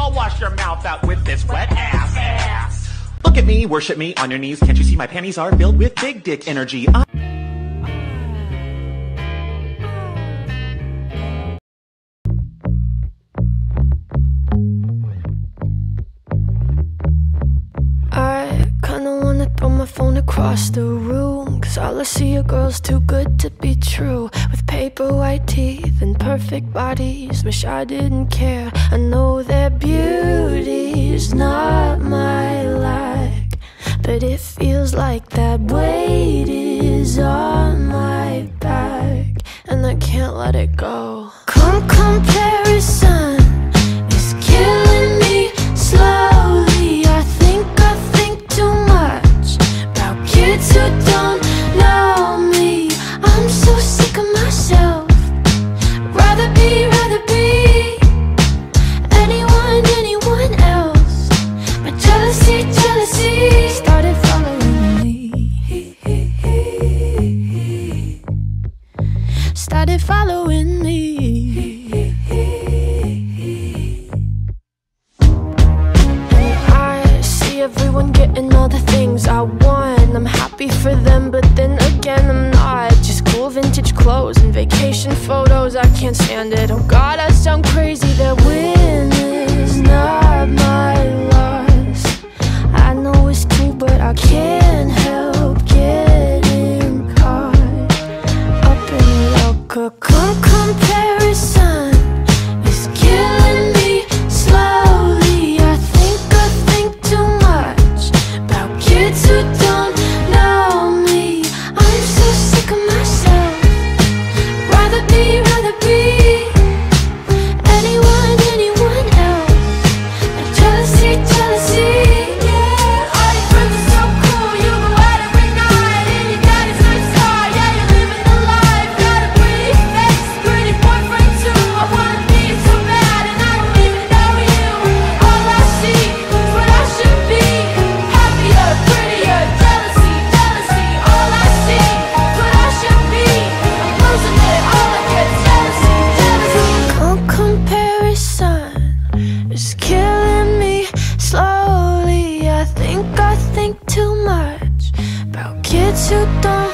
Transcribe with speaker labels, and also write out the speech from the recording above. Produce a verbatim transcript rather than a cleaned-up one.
Speaker 1: I'll wash your mouth out with this wet ass ass. Look at me, worship me on your knees. Can't you see my panties are filled with big dick energy? I
Speaker 2: I kinda wanna throw my phone across the room, 'cause all I see are girls too good to be true, with paper white teeth and perfect bodies. Wish I didn't care. I know their beauty's not my like, but it feels like that weight is on my back, and I can't let it go. Come comparison is killing me slowly. I think I think too much about kids who don't know me. I'm so sick of myself. Rather be, rather be anyone, anyone else. But jealousy, jealousy started following me. Started following me. Everyone getting all the things I want. I'm happy for them, but then again I'm not. Just cool vintage clothes and vacation photos, I can't stand it. Oh God, I sound crazy. Their win is not my loss. I know it's true, but I can't help getting caught up in luck. A com comparison is killing me slowly. I think I think too much about kids who don't know me. I'm so sick of myself. Rather be, rather be anyone, anyone else. But jealousy, jealousy, yeah. All your friends are so cool, you go out every night, and your daddy's a star, yeah, you're living the life. Got a pretty face, pretty boyfriend too. I wanna be so bad, and I don't even know you. All I see is what I should be. Happier, prettier, jealousy, jealousy. All I see is what I should be. I'm losing it, all I get jealousy, jealousy. No comparison is killing me slowly. I think I think too much about kids who don't